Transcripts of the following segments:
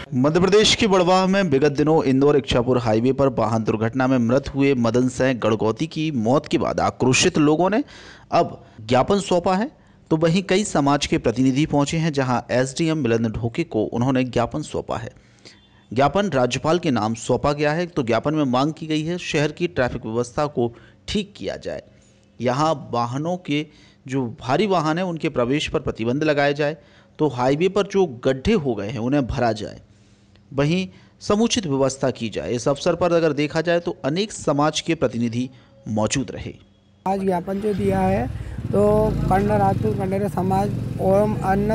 मध्य प्रदेश के बड़वाह में विगत दिनों इंदौर इच्छापुर हाईवे पर वाहन दुर्घटना में मृत हुए मदन सिंह गणगौती की मौत के बाद आक्रोशित लोगों ने अब ज्ञापन सौंपा है। तो वहीं कई समाज के प्रतिनिधि पहुंचे हैं, जहां एसडीएम मिलन ढोके को उन्होंने ज्ञापन सौंपा है। ज्ञापन राज्यपाल के नाम सौंपा गया है। तो ज्ञापन में मांग की गई है शहर की ट्रैफिक व्यवस्था को ठीक किया जाए, यहाँ वाहनों के जो भारी वाहन हैं उनके प्रवेश पर प्रतिबंध लगाया जाए, तो हाईवे पर जो गड्ढे हो गए हैं उन्हें भरा जाए, वहीं समुचित व्यवस्था की जाए। इस अवसर पर अगर देखा जाए तो अनेक समाज के प्रतिनिधि मौजूद रहे। आज ज्ञापन जो दिया है तो कर्ण राजपूत कंडेर समाज एवं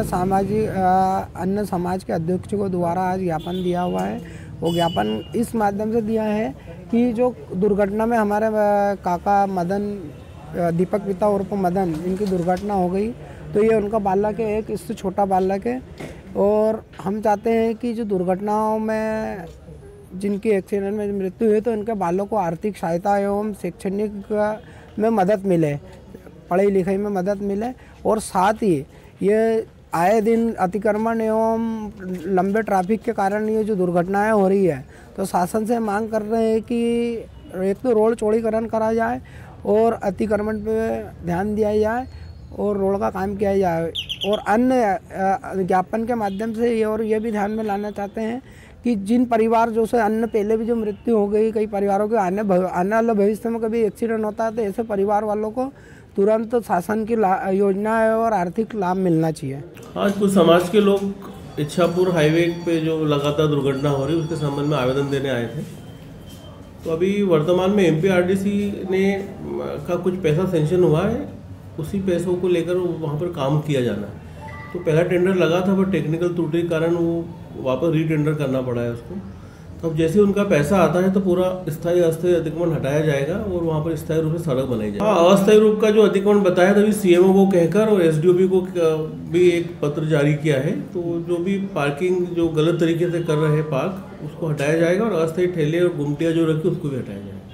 अन्य समाज के अध्यक्ष को द्वारा आज ज्ञापन दिया हुआ है। वो ज्ञापन इस माध्यम से दिया है कि जो दुर्घटना में हमारे काका मदन दीपक पिता उर्फ मदन, इनकी दुर्घटना हो गई, तो ये उनका बालक है, एक इससे छोटा बालक है। और हम चाहते हैं कि जो दुर्घटनाओं में जिनकी एक्सीडेंट में मृत्यु हुई, तो इनके बालों को आर्थिक सहायता एवं शैक्षणिक में मदद मिले, पढ़ाई लिखाई में मदद मिले। और साथ ही ये आए दिन अतिक्रमण एवं लंबे ट्रैफिक के कारण ये जो दुर्घटनाएं हो रही है, तो शासन से मांग कर रहे हैं कि एक तो रोड चौड़ीकरण करा जाए और अतिक्रमण पे ध्यान दिया जाए और रोड का काम किया जाए। और अन्य ज्ञापन के माध्यम से ये भी ध्यान में लाना चाहते हैं कि जिन परिवार जो से अन्य पहले भी जो मृत्यु हो गई, कई परिवारों के आने वाले भविष्य में कभी एक्सीडेंट होता है, तो ऐसे परिवार वालों को तुरंत शासन की योजना और आर्थिक लाभ मिलना चाहिए। आज कुछ समाज के लोग इच्छापुर हाईवे पे जो लगातार दुर्घटना हो रही है उसके संबंध में आवेदन देने आए थे। तो अभी वर्तमान में एमपीआरडीसी ने का कुछ पैसा सेंक्शन हुआ है, उसी पैसों को लेकर वहाँ पर काम किया जाना है। तो पहला टेंडर लगा था, पर टेक्निकल त्रुटि के कारण वो वापस रीटेंडर करना पड़ा है उसको। तो अब जैसे उनका पैसा आता है तो पूरा स्थायी अस्थायी अतिक्रमण हटाया जाएगा और वहाँ पर स्थायी रूप से सड़क बनाई जाएगी। हाँ, अस्थायी रूप का जो अतिक्रमण बताया तभी सीएमओ को कहकर और एसडीओपी को भी एक पत्र जारी किया है। तो जो भी पार्किंग जो गलत तरीके से कर रहे हैं पार्क, उसको हटाया जाएगा और अस्थायी ठेले और गुमटियाँ जो रखी उसको भी हटाया जाएगा।